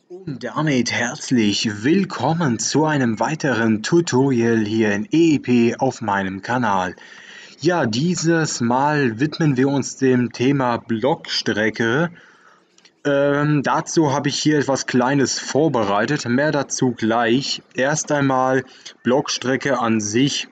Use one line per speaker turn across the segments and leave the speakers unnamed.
Und damit herzlich willkommen zu einem weiteren Tutorial hier in EEP auf meinem Kanal. Ja, dieses Mal widmen wir uns dem Thema Blockstrecke. Dazu habe ich hier etwas Kleines vorbereitet, mehr dazu gleich. Erst einmal Blockstrecke an sich.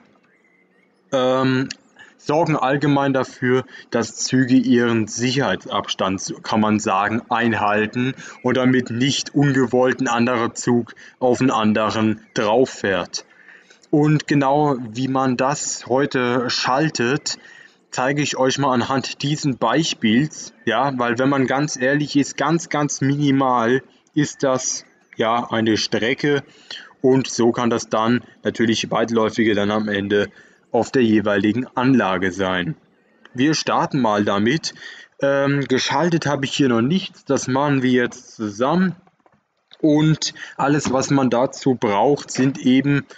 Sorgen allgemein dafür, dass Züge ihren Sicherheitsabstand, kann man sagen, einhalten und damit nicht ungewollt ein anderer Zug auf einen anderen drauf fährt. Und genau wie man das heute schaltet, zeige ich euch mal anhand diesen Beispiels, ja, weil wenn man ganz ehrlich ist, ganz minimal ist das ja eine Strecke und so kann das dann natürlich weitläufige dann am Ende auf der jeweiligen Anlage sein. Wir starten mal damit. Geschaltet habe ich hier noch nichts, das machen wir jetzt zusammen und alles, was man dazu braucht, sind eben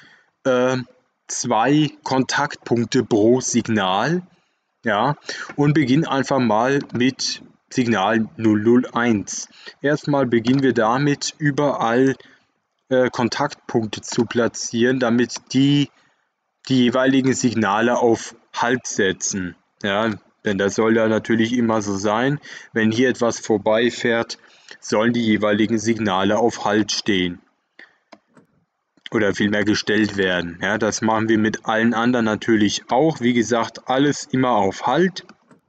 2 Kontaktpunkte pro Signal. Ja, und beginnen einfach mal mit Signal 001. Erstmal beginnen wir damit, überall Kontaktpunkte zu platzieren, damit die jeweiligen Signale auf Halt setzen. Ja, denn das soll ja natürlich immer so sein. Wenn hier etwas vorbeifährt, sollen die jeweiligen Signale auf Halt stehen oder vielmehr gestellt werden. Ja, das machen wir mit allen anderen natürlich auch. Wie gesagt, alles immer auf Halt.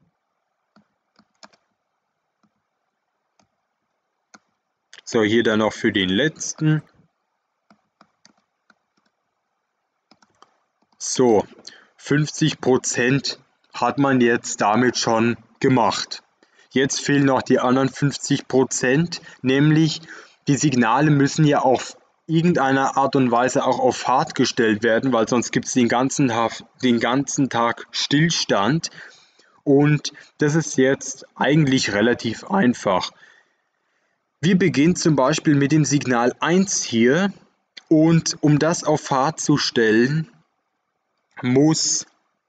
So, hier dann noch für den letzten. So, 50% hat man jetzt damit schon gemacht. Jetzt fehlen noch die anderen 50%, nämlich die Signale müssen ja auf irgendeiner Art und Weise auch auf Fahrt gestellt werden, weil sonst gibt es den ganzen Tag Stillstand. Und das ist jetzt eigentlich relativ einfach. Wir beginnen zum Beispiel mit dem Signal 1 hier und um das auf Fahrt zu stellen, muss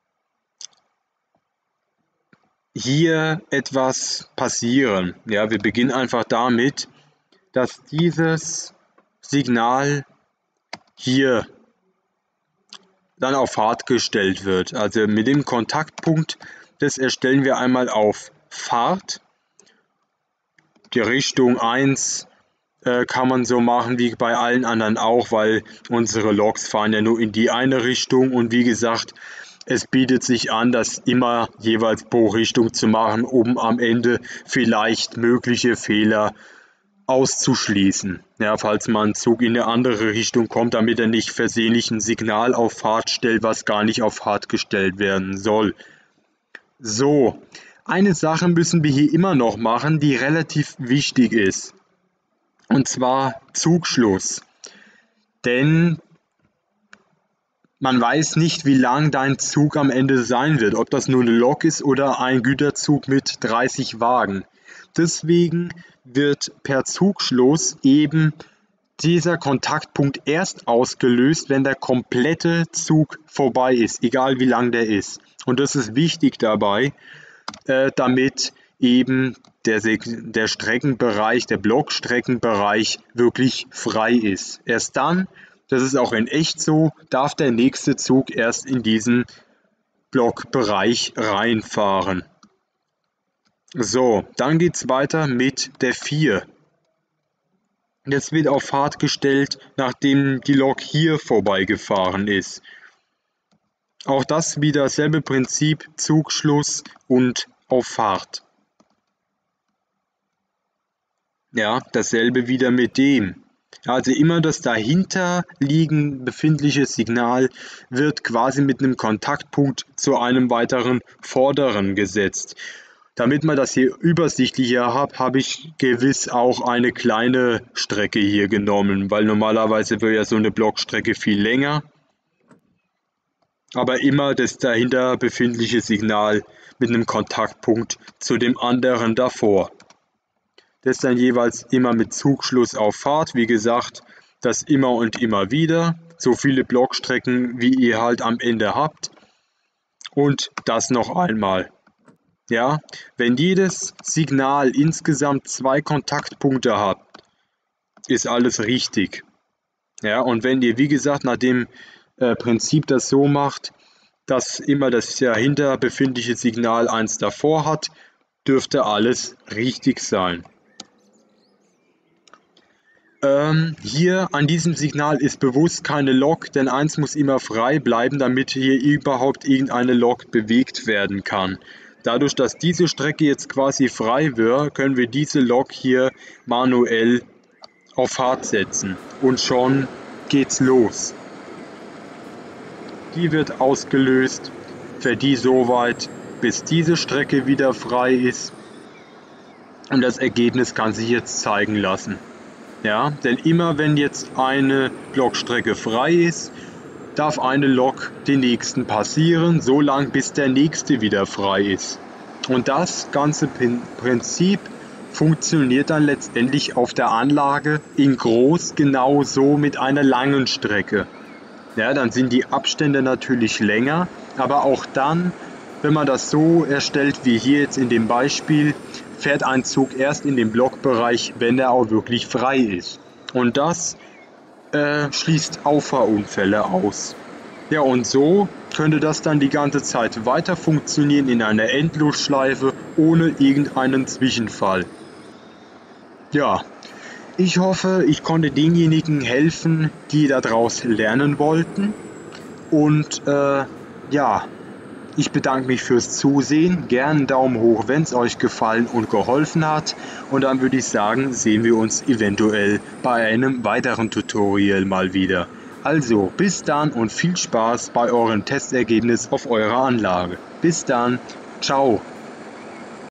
hier etwas passieren. Ja, wir beginnen einfach damit, dass dieses Signal hier dann auf Fahrt gestellt wird. Also mit dem Kontaktpunkt, das erstellen wir einmal auf Fahrt. Die Richtung 1 kann man so machen wie bei allen anderen auch, weil unsere Loks fahren ja nur in die eine Richtung und wie gesagt, es bietet sich an, das immer jeweils pro Richtung zu machen, um am Ende vielleicht mögliche Fehler auszuschließen. Ja, falls mal ein Zug in eine andere Richtung kommt, damit er nicht versehentlich ein Signal auf Fahrt stellt, was gar nicht auf Fahrt gestellt werden soll. So, eine Sache müssen wir hier immer noch machen, die relativ wichtig ist. Und zwar Zugschluss. Denn man weiß nicht, wie lang dein Zug am Ende sein wird, ob das nur eine Lok ist oder ein Güterzug mit 30 Wagen. Deswegen wird per Zugschluss eben dieser Kontaktpunkt erst ausgelöst, wenn der komplette Zug vorbei ist, egal wie lang der ist. Und das ist wichtig dabei, damit eben der Streckenbereich, der Blockstreckenbereich wirklich frei ist. Erst dann, das ist auch in echt so, darf der nächste Zug erst in diesen Blockbereich reinfahren. So, dann geht es weiter mit der 4. Jetzt wird auf Fahrt gestellt, nachdem die Lok hier vorbeigefahren ist. Auch das wieder dasselbe Prinzip, Zugschluss und auf Fahrt. Ja, dasselbe wieder mit dem. Also immer das dahinter liegend befindliche Signal wird quasi mit einem Kontaktpunkt zu einem weiteren vorderen gesetzt. Damit man das hier übersichtlicher hat, habe ich gewiss auch eine kleine Strecke hier genommen, weil normalerweise wäre ja so eine Blockstrecke viel länger. Aber immer das dahinter befindliche Signal mit einem Kontaktpunkt zu dem anderen davor. Das dann jeweils immer mit Zugschluss auf Fahrt, wie gesagt, das immer und immer wieder, so viele Blockstrecken, wie ihr halt am Ende habt und das noch einmal. Ja, wenn jedes Signal insgesamt 2 Kontaktpunkte hat, ist alles richtig. Ja, und wenn ihr, wie gesagt, nach dem Prinzip das so macht, dass immer das dahinter befindliche Signal eins davor hat, dürfte alles richtig sein. Hier an diesem Signal ist bewusst keine Lok, denn eins muss immer frei bleiben, damit hier überhaupt irgendeine Lok bewegt werden kann. Dadurch, dass diese Strecke jetzt quasi frei wird, können wir diese Lok hier manuell auf Fahrt setzen und schon geht's los. Die wird ausgelöst, für die soweit, bis diese Strecke wieder frei ist, und das Ergebnis kann sich jetzt zeigen lassen. Ja, denn immer wenn jetzt eine Blockstrecke frei ist, darf eine Lok den nächsten passieren, so lange bis der nächste wieder frei ist. Und das ganze Prinzip funktioniert dann letztendlich auf der Anlage in groß genauso mit einer langen Strecke. Ja, dann sind die Abstände natürlich länger, aber auch dann, wenn man das so erstellt wie hier jetzt in dem Beispiel, fährt ein Zug erst in den Blockbereich, wenn er auch wirklich frei ist. Und das schließt Auffahrunfälle aus. Ja, und so könnte das dann die ganze Zeit weiter funktionieren in einer Endlosschleife ohne irgendeinen Zwischenfall. Ja, ich hoffe, ich konnte denjenigen helfen, die daraus lernen wollten. Und ja, ich bedanke mich fürs Zusehen. Gerne einen Daumen hoch, wenn es euch gefallen und geholfen hat. Und dann würde ich sagen, sehen wir uns eventuell bei einem weiteren Tutorial mal wieder. Also, bis dann und viel Spaß bei eurem Testergebnis auf eurer Anlage. Bis dann, ciao.